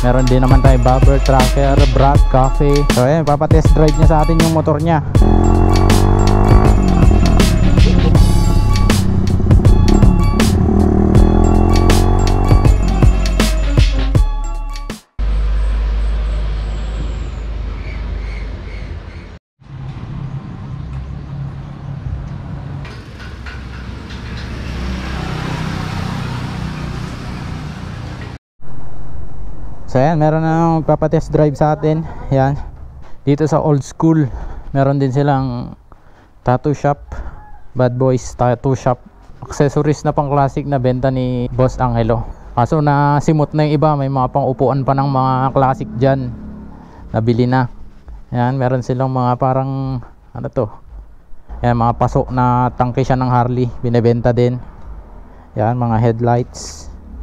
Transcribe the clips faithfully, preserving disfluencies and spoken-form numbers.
Meron din naman tayo Bobber, Tracker, Brat, Cafe. So ayan, papatest drive niya sa atin yung motor niya. So ayan, meron na magpapatest drive sa atin. Yan, dito sa Old School meron din silang tattoo shop, Bad Boys Tattoo Shop. Accessories na pang classic na benta ni Boss Angelo. Kaso na simot na yung iba, may mga pang upuan pa ng mga classic dyan, nabili na. Yan, meron silang mga parang ano to, yan, mga pasok na tangke siya ng Harley, binebenta din. Yan, mga headlights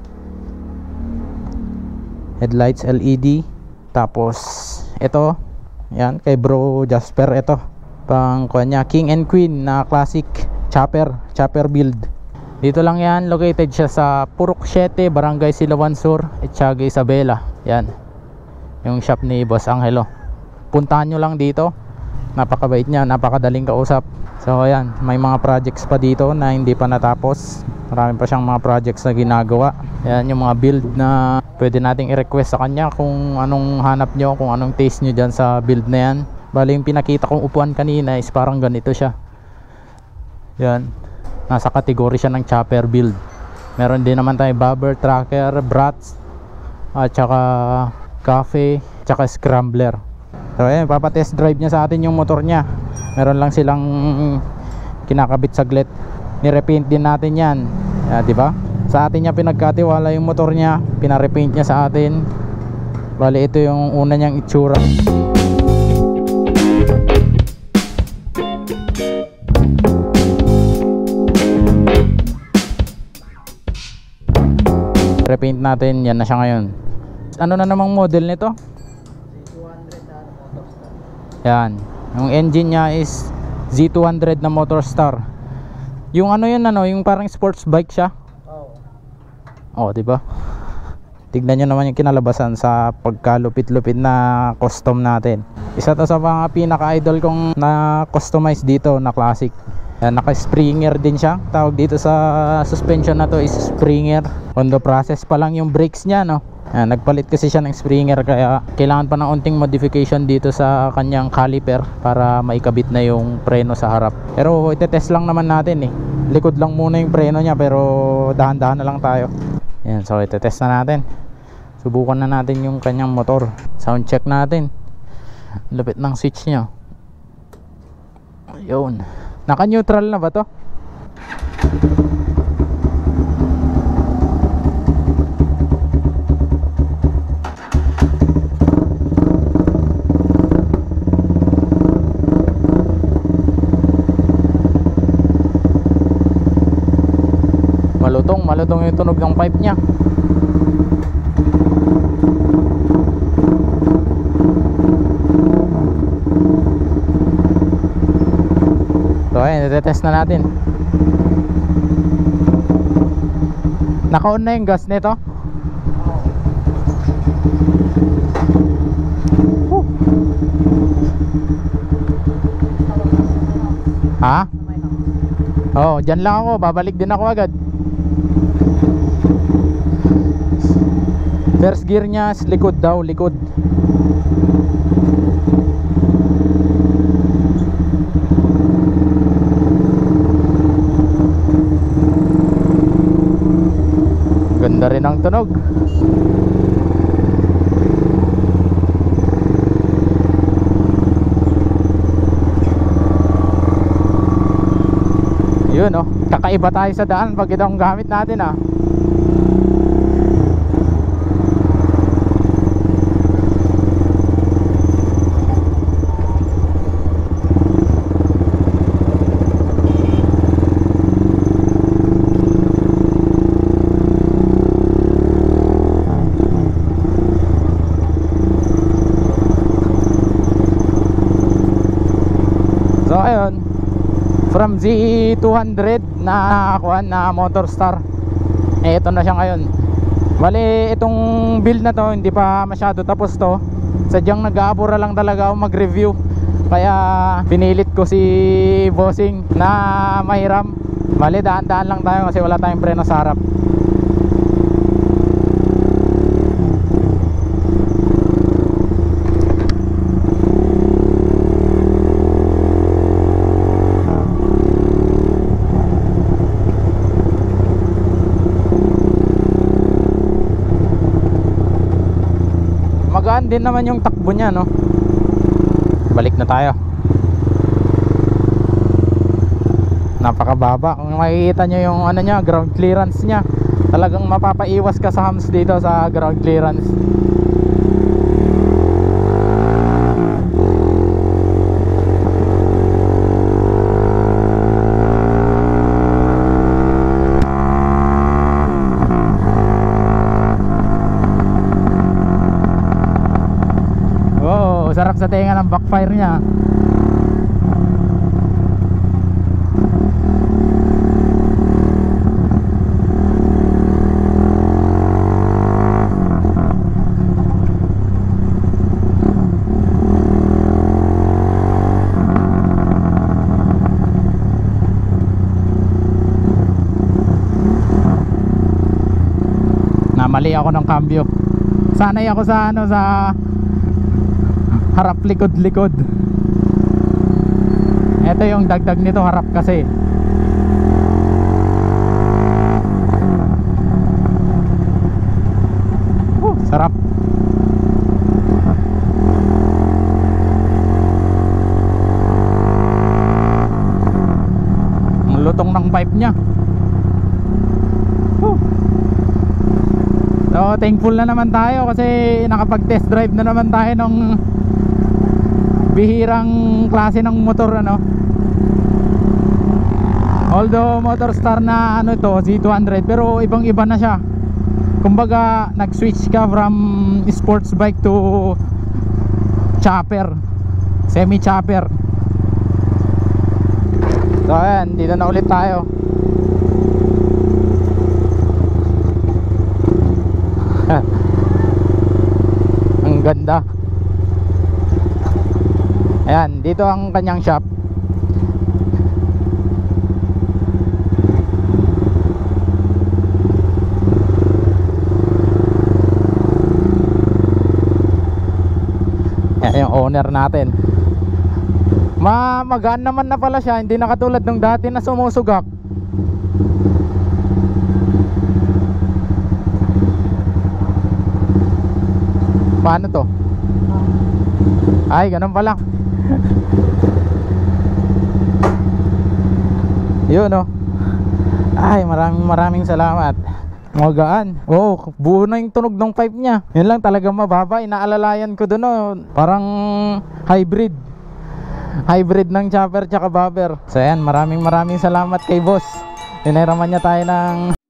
headlights L E D. Tapos ito, yan, kay Bro Jasper, ito pang kuha niya, King and Queen na classic chopper chopper build. Dito lang yan, located siya sa Purok siete, Barangay Silawan Sur, Etiaga, Isabela. Yan yung shop ni Boss Angelo. Puntahan nyo lang dito, napakabait niya, napakadaling kausap. So ayan, may mga projects pa dito na hindi pa natapos. Marami pa siyang mga projects na ginagawa. Yan yung mga build na pwede nating i-request sa kanya kung anong hanap nyo, kung anong taste nyo dyan sa build na yan. Bali yung pinakita kong upuan kanina is parang ganito siya. Yan, nasa kategory siya ng chopper build. Meron din naman tayo Bobber, Tracker, Brats, at saka Cafe, tsaka Scrambler. So ayan, papatest drive niya sa atin yung motor niya. Meron lang silang kinakabit saglit. Nirepaint din natin yan, uh, di ba? Sa atin niya pinagkatiwala yung motor niya, pinarepaint niya sa atin. Bali ito yung una niyang itsura. Repaint natin, yan na siya ngayon. Ano na namang model nito? Yan, yung engine niya is Z two hundred na Motorstar. Yung ano yun, ano, yung parang sports bike siya. Oh, di ba? Tignan nyo naman yung kinalabasan sa pagkalupit-lupit na custom natin. Isa to sa mga pinaka-idol kong na customize dito na classic. Yan, naka-springer din siya. Tawag dito sa suspension na to is springer. On the process pa lang yung brakes niya, no? Yan, nagpalit kasi siya ng springer, kaya kailangan pa ng unting modification dito sa kanyang caliper para maikabit na yung preno sa harap. Pero itetest lang naman natin eh. Likod lang muna yung preno niya, pero dahan-dahan na lang tayo. Yan, so itetest na natin. Subukan na natin yung kanyang motor. Sound check natin. Lapit ng switch niya. Ayun. Naka-neutral na ba to? Malutong, malutong yung tunog ng pipe niya. So ayun, itetest na natin. Naka-on na yung gas nito. Woo. Ha? Oh, dyan lang ako, babalik din ako agad. First gear niya is likod daw, likod. Ganda rin ang tunog. Yun oh, kakaiba tayo sa daan pag itong gamit natin ah. So ayun, from Z two hundred na kuan na Motorstar, eh ito na siya ngayon. Bali, itong build na to hindi pa masyado tapos to. Sadyang nag-aabura lang talaga ako mag-review. Kaya pinilit ko si bossing na mahiram. Bali, daan-daan lang tayo kasi wala tayong preno sa harap. Magaan din naman yung takbo niya, no? Balik na tayo. Napakababa. Kung makikita nyo yung ano niya, ground clearance niya, talagang mapapaiwas ka sa hams dito sa ground clearance. Sarap sa tenga ng backfire niya. Namali ako ng cambio. Sanay ako sa ano sa harap likod likod. Ito yung dagdag nito, harap kasi. Uh, sarap. Ang lutong ng pipe nya. uh. So thankful na naman tayo kasi nakapag test drive na naman tayo ng bihirang klase ng motor, ano. Although motor star na ano to, Z two hundred, pero ibang iba na siya. Kumbaga nag switch ka from sports bike to chopper, semi chopper. So ayan, dito na ulit tayo. Ang ganda. Ayan, dito ang kanyang shop. Ayan yung owner natin. Ma magaan naman na pala siya, hindi na katulad nung dati na sumusugak. Paano to? Ay, ganun pala. Yun, no. Ay, maraming maraming salamat. Magaan. Oh, buo na yung tunog ng pipe niya. Yun lang talagang mababa. Inaalalayan ko doon, no. Parang hybrid. Hybrid ng chopper tsaka bobber. So ayan, maraming maraming salamat kay boss. Pinahiraman niya tayo ng